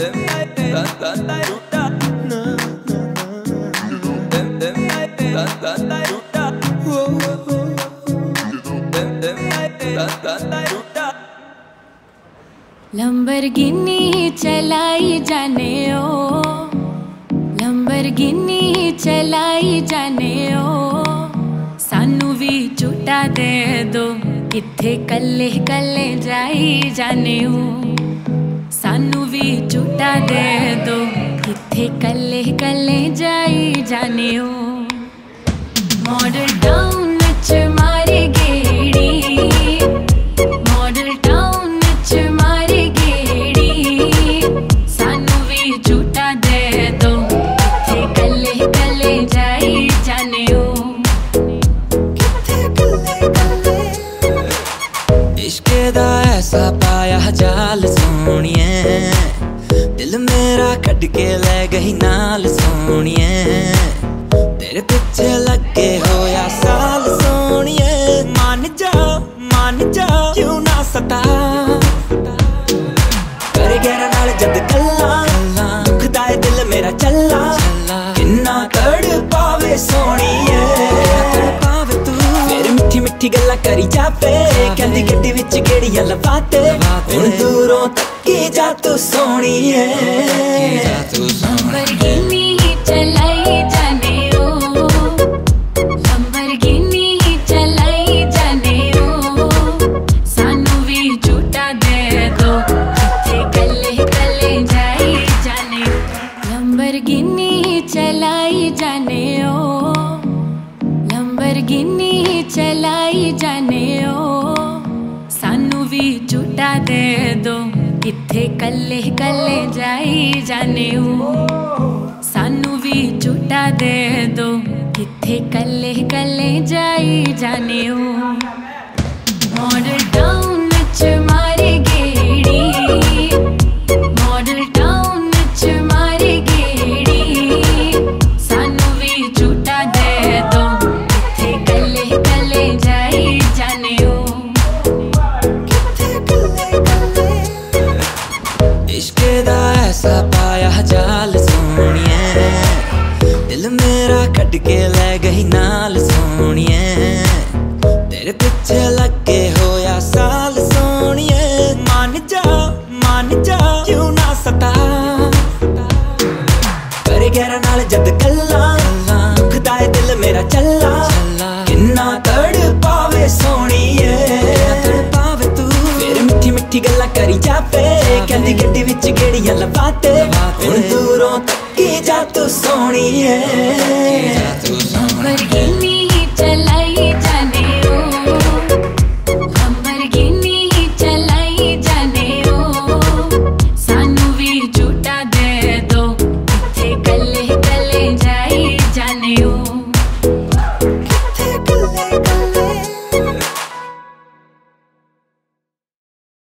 Lamborghini चलाई जाने ओ, Lamborghini चलाई जाने ओ, सानू भी झूठा दे दो, इत्थे कल्ले कल्ले जाई जाने ओ, सानू भी झूठा दे दो, इत्थे कल्ले कल्ले जाई जाने ओ। मॉडल टाउन च मारे गेड़ी, मॉडल टाउन च मारे गेड़ी, सानू भी झूठा दे दो, इत्थे कल्ले कल्ले जाई जाने ओ। इश्के दा ऐसा पाया जाल सोनिए, दिल मेरा कट के ले गई नाल सोनिए, तेरे पीछे लगे होया साल सोनिए। मान जा क्यों ना सता, करे गहरा नाल जद कल्ला, दुखदा है दिल मेरा चला, किन्ना तड़ पावे सोनिए, फिर मिठी मिठी गल्ला करी जावे, कहंदी गड्डी विच गेड़ियां लवाते, हुण दूरों तक्की जा तू सोनिए। लंबरगिनी चलाई जाने ओ, लंबरगिनी चलाई जाने ओ, सानू भी झूठा दे दो, इत्थे कल्ले कल्ले जाई जाने ओ। लंबरगिनी चलाई जाने ओ, लंबरगिनी चलाई जाने ओ, सानू भी झूठा दे दो, इत्थे कल्ले कल्ले जाई जाने ओ, सानू भी झूठा दे दो, इत्थे कल्ले कल्ले जाई जाने ओ। मॉडल टाउन च मारे गेड़ी, मॉडल टाउन च मारे गेड़ी, सानू भी झूठा दे दो, इत्थे कल्ले कल्ले जाई जाने ओ। इश्के दा ऐसा पाया जाल सोनिए, दिल मेरा कट के ले गई नाल सोनिए, तेरे पीछे लगे होया साल सोनिए। मान जा क्यों ना सता, करे गहरा नाल जद कल्ला, दुखदा है दिल मेरा चला, किन्ना तड़ पावे सोनिए, फिर मिठी मिठी गल्ला करी जावे, कहंदी गड्डी विच गेड़ियां लवाते, हुण दूरों तक्की जा तू सोनिए। लंबरगिनी चला